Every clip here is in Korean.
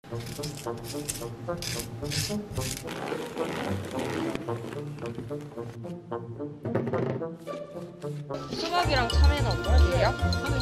수박이랑 참외는 어떻게 해요?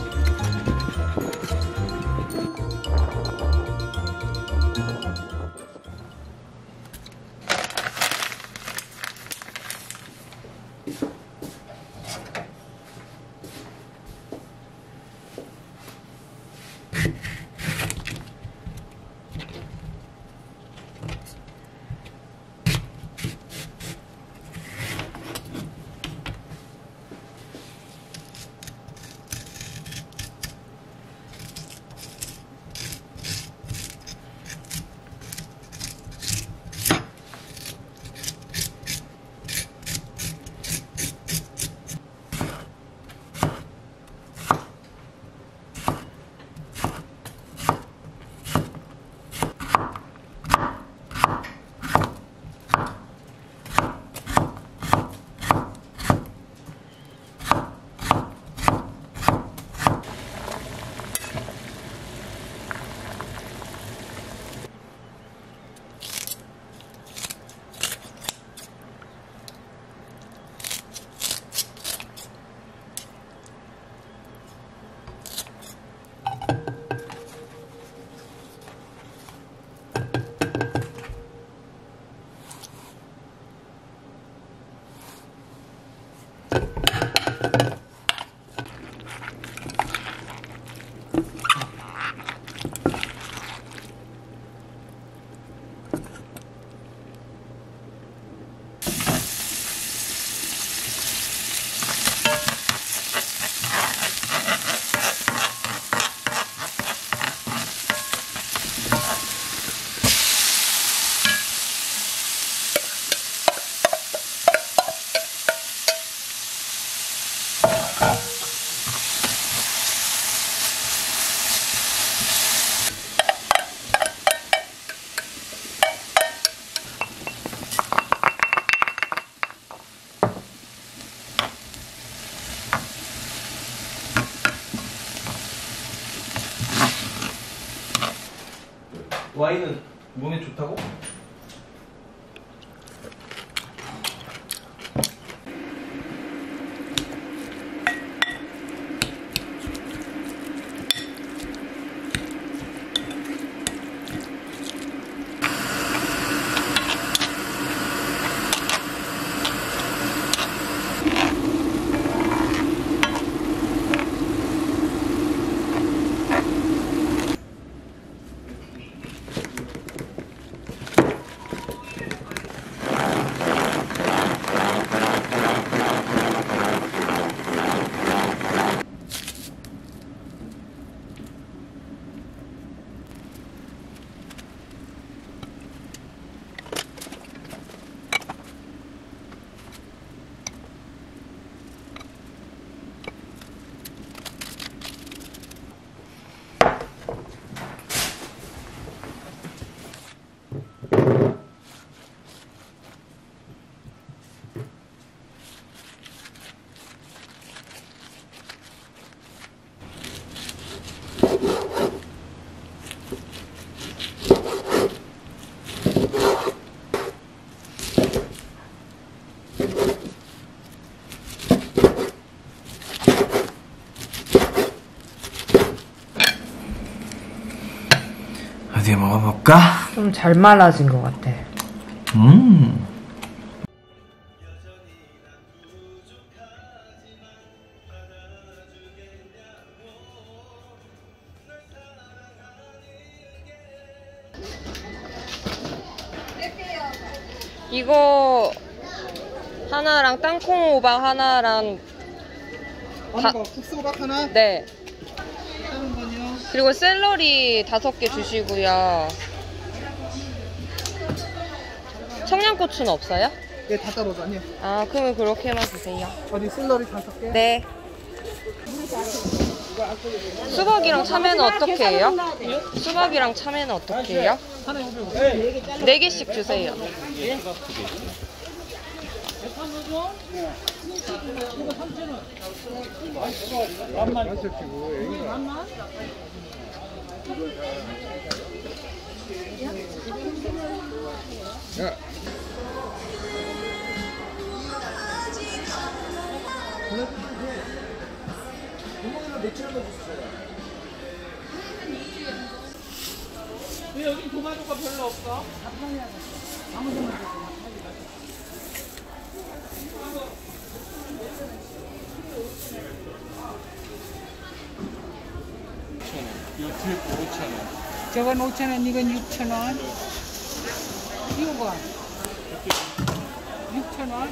와인은 몸에 좋다고? 어디 먹어볼까? 좀 잘 말라진 것 같아. 이거 하나랑 땅콩 호박 하나랑 국수호박 하나? 네. 다른 건요? 그리고 샐러리 5개 주시고요. 청양고추는 없어요? 네, 다 따로죠. 아니요. 아, 그러면 그렇게만 주세요. 어디 샐러리 5개? 네. 수박이랑 참외는 어떻게 해요? 수박이랑 참외는 어떻게 해요? 하나 500원. 4개씩 주세요. 야. 왜 여기 도마도가 별로 없어? 이거 트리플 5,000원. 저건 5,000원, 이건 6,000원. 이거 6,000원.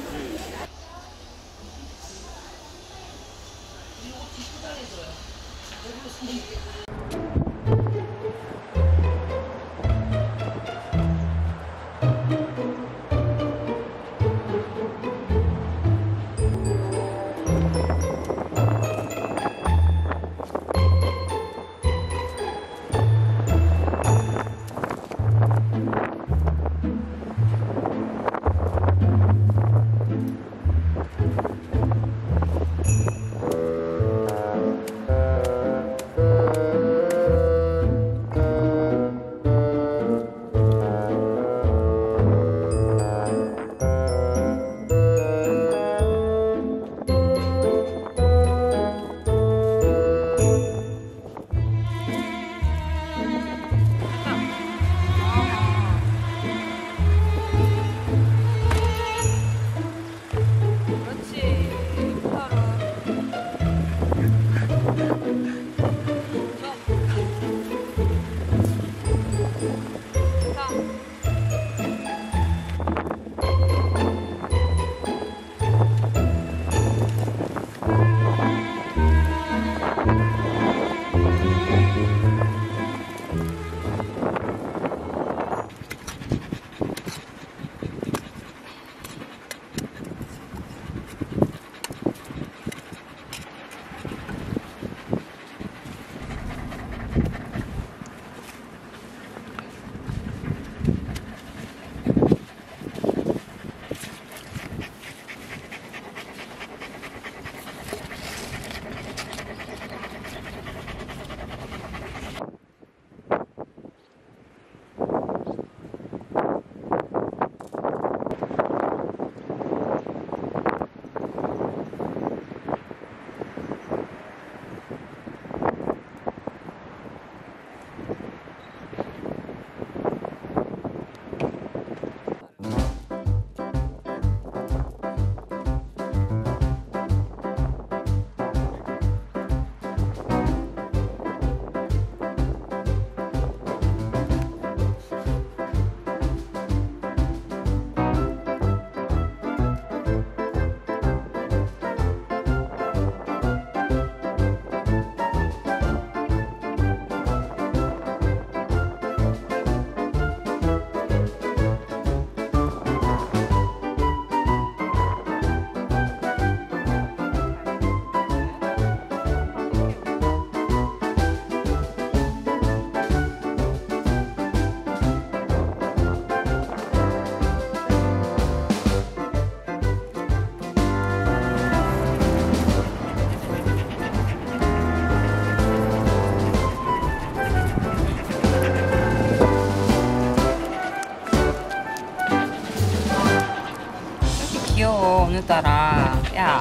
귀여워 오늘따라. 야.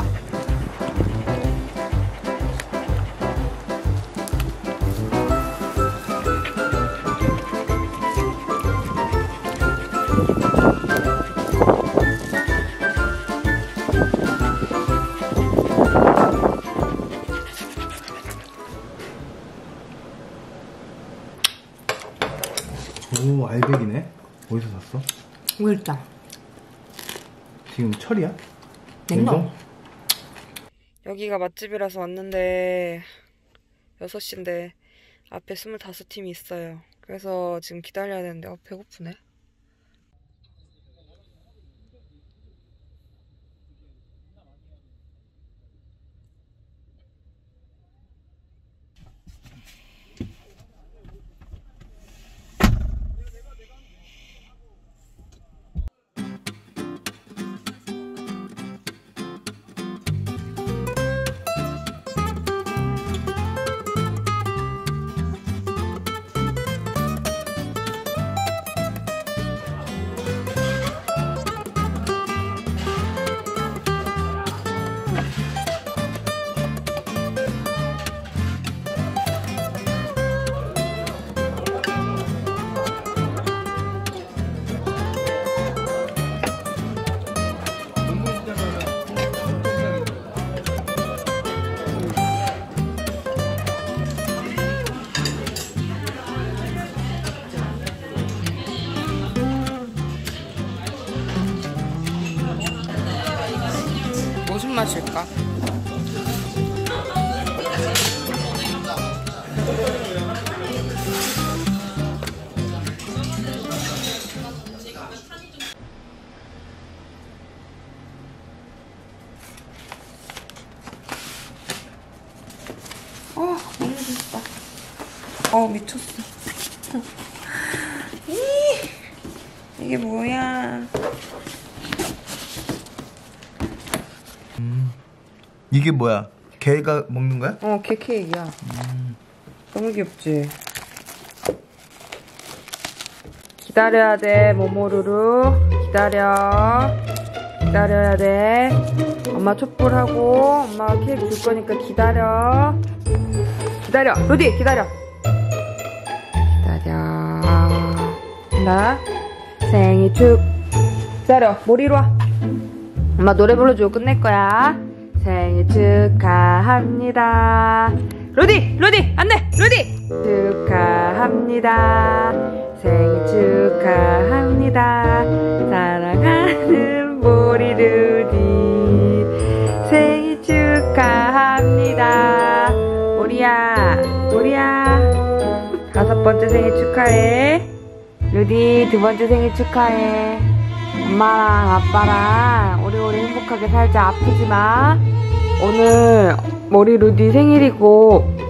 오, 알배기네. 어디서 샀어? 울다. 지금 철이야? 냉동? 여기가 맛집이라서 왔는데 6시인데 앞에 25팀이 있어요. 그래서 지금 기다려야 되는데 배고프네. 무슨 맛일까? 너무 맛있다. 미쳤어. 이게 뭐야? 이게 뭐야? 개가 먹는 거야? 개 케이크야. 너무 귀엽지? 기다려야 돼, 모모루루. 기다려야 돼. 엄마 촛불하고 엄마가 케이크 줄 거니까 기다려. 루디 기다려. 나 생일 기다려. 모리로 와. 엄마 노래 불러주고 끝낼 거야. 생일 축하합니다. 루디 안돼. 루디 축하합니다. 생일 축하합니다. 사랑하는 모리 루디 생일 축하합니다. 모리야 5번째 생일 축하해. 루디 2번째 생일 축하해. 엄마랑 아빠랑 오래오래 행복하게 살자. 아프지마. 오늘 모리 루디 생일이고